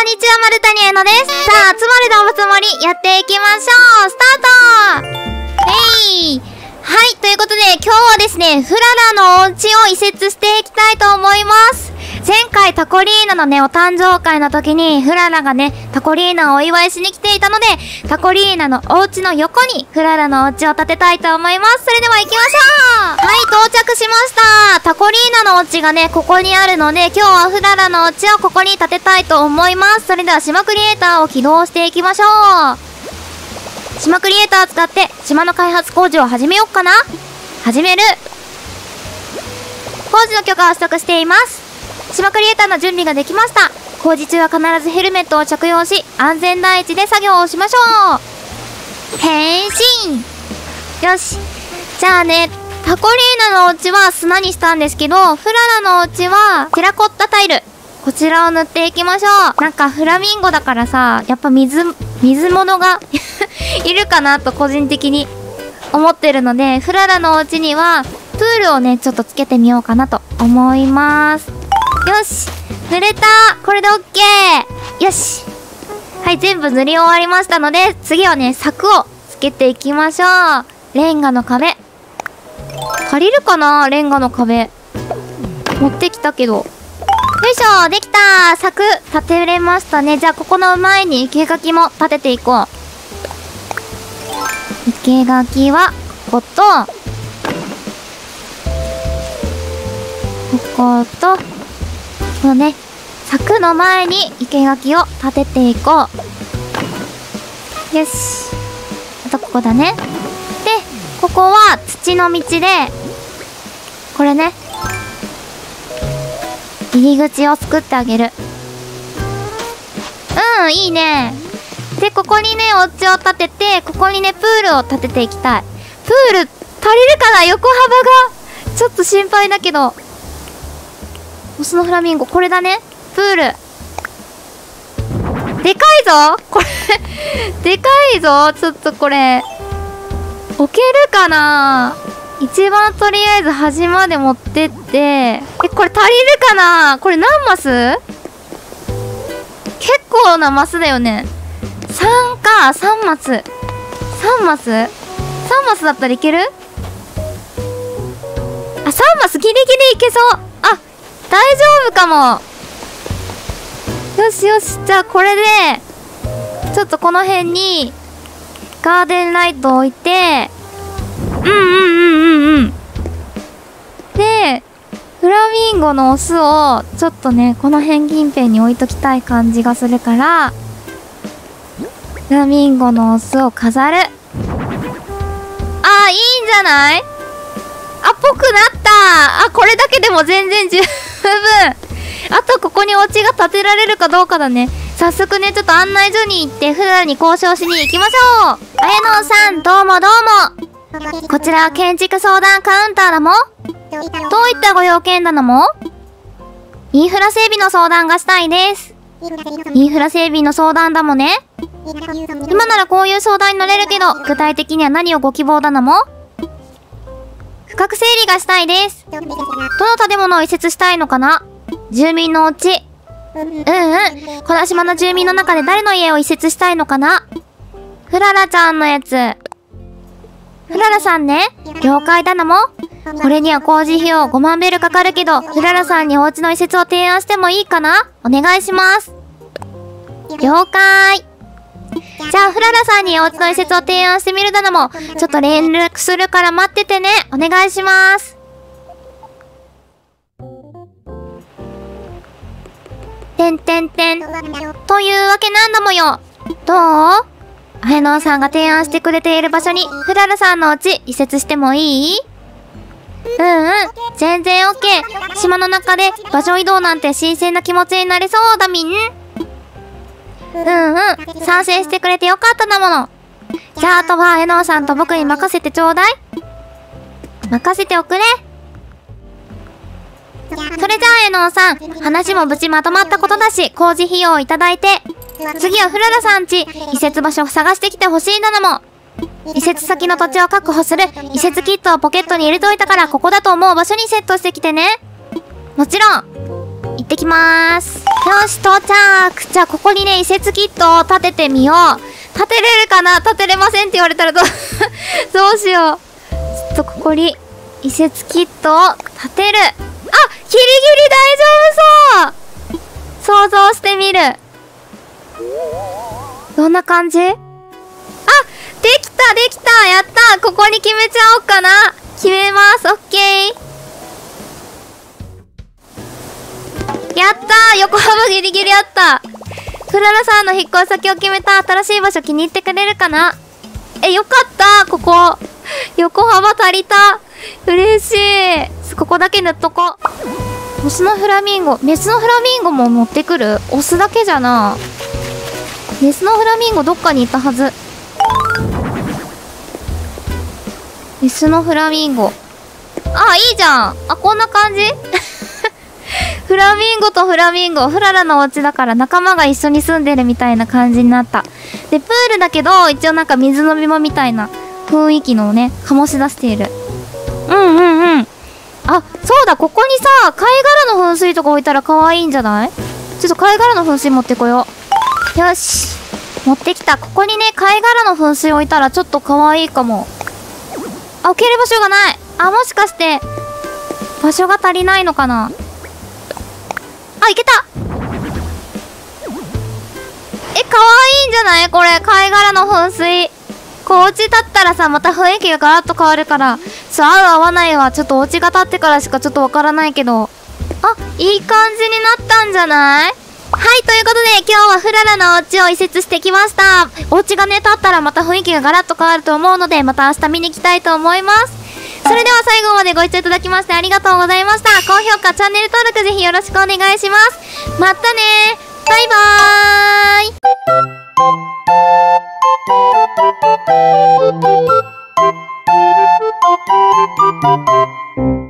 にちは、丸谷えのです。さあ、つまり動物森やっていきましょう。スタート。はい、ということで、今日はですね、フララのお家を移設していきたいと思います。前回タコリーナのね、お誕生会の時に、フララがね、タコリーナをお祝いしに来ていたので、タコリーナのお家の横に、フララのお家を建てたいと思います。それでは行きましょう。はい、到着しました。タコリーナのお家がね、ここにあるので、今日はフララのお家をここに建てたいと思います。それでは島クリエイターを起動していきましょう。島クリエイターを使って島の開発工事を始めようかな。始める。工事の許可を取得しています。島クリエイターの準備ができました。工事中は必ずヘルメットを着用し、安全第一で作業をしましょう。変身。よし。じゃあね、タコリーナのお家は砂にしたんですけど、フララのお家はテラコッタタイル。こちらを塗っていきましょう。なんかフラミンゴだからさ、やっぱ水物がいるかなと個人的に思ってるので、フララのお家にはプールをね、ちょっとつけてみようかなと思います。よし、塗れた。これで OK。 よし。はい、全部塗り終わりましたので、次はね、柵をつけていきましょう。レンガの壁借りるかな。レンガの壁持ってきたけど。よいしょ、できた。柵立てれましたね。じゃあここの前に生垣も立てていこう。生垣はこことここと、このね、柵の前に生垣を立てていこう。よし。あとここだね。で、ここは土の道で、これね、入り口を作ってあげる。いいね。で、ここにね、お家を建てて、ここにね、プールを建てていきたい。プール、足りるかな。横幅がちょっと心配だけど。オスのフラミンゴ、これだね。プールでかいぞこれでかいぞ。ちょっとこれ置けるかな。一番とりあえず端まで持ってって、これ足りるかな。これ何マス？結構なマスだよね。3か。3マス。3マス ?3 マスだったらいける？あ、3マスギリギリいけそう。あ、大丈夫かも。よしよし。じゃあこれでちょっとこの辺にガーデンライトを置いて、で、フラミンゴのオスをちょっとね、この辺近辺に置いときたい感じがするから、フラミンゴのオスを飾る。あー、いいんじゃない？あ、ぽくなった。あ、これだけでも全然十分。あとここにお家が建てられるかどうかだね。早速ね、ちょっと案内所に行ってフララに交渉しに行きましょう。あやのさん、どうもどうも。こちら建築相談カウンターだも。どういったご用件なのも？インフラ整備の相談がしたいです。インフラ整備の相談だもね。今ならこういう相談に乗れるけど、具体的には何をご希望だのも？区画整理がしたいです。どの建物を移設したいのかな？住民のお家。この島の住民の中で誰の家を移設したいのかな？フララちゃんのやつ。フララさんね。了解だなも。これには工事費用5万ベルかかるけど、フララさんにお家の移設を提案してもいいかな？お願いします。了解。じゃあフララさんにお家の移設を提案してみるだのも。ちょっと連絡するから待っててね。お願いします。てんてんてん。というわけなんだもよ。どう？あやのさんが提案してくれている場所にフララさんのお家移設してもいい？全然 OK。 島の中で場所移動なんて新鮮な気持ちになれそうだみん。賛成してくれてよかっただもの。じゃああとはあやのさんと僕に任せてちょうだい。任せておくれ。それじゃああやのさん、話も無事まとまったことだし、工事費用をいただいて、次はフララさん家移設場所を探してきてほしいなのも。移設先の土地を確保する移設キットをポケットに入れといたから、ここだと思う場所にセットしてきてね。もちろん行ってきまーす。 よし、到着。じゃあ、ここにね、移設キットを立ててみよう。立てれるかな？立てれませんって言われたらどうしよう。ちょっとここに、移設キットを立てる。あ、ギリギリ大丈夫そう。想像してみる。どんな感じ？あ、できたできた、やった。ここに決めちゃおうかな。決めます。オッケー。やったー、横幅ギリギリあった。クララさんの引っ越し先を決めた。新しい場所気に入ってくれるかな？よかった、ここ。横幅足りた。嬉しい。ここだけ塗っとこう。オスのフラミンゴ。メスのフラミンゴも持ってくる？オスだけじゃな。メスのフラミンゴどっかにいたはず。メスのフラミンゴ。あ、いいじゃん。あ、こんな感じフラミンゴとフラミンゴ。フララのお家だから仲間が一緒に住んでるみたいな感じになった。で、プールだけど、一応なんか水飲み場みたいな雰囲気のね、醸し出している。あ、そうだ、ここにさ、貝殻の噴水とか置いたら可愛いんじゃない？ちょっと貝殻の噴水持ってこよう。よし。持ってきた。ここにね、貝殻の噴水置いたらちょっと可愛いかも。あ、置ける場所がない。あ、もしかして、場所が足りないのかな？あ、いけた！可愛いんじゃないこれ、貝殻の噴水。こう、お家建ったらさ、また雰囲気がガラッと変わるから、合う合わないは、ちょっとお家が建ってからしかちょっとわからないけど。あ、いい感じになったんじゃない？はい、ということで、今日はフララのお家を移設してきました。お家がね、建ったらまた雰囲気がガラッと変わると思うので、また明日見に行きたいと思います。それでは最後までご視聴いただきましてありがとうございました。高評価、チャンネル登録ぜひよろしくお願いします。またねー。バイバーイ。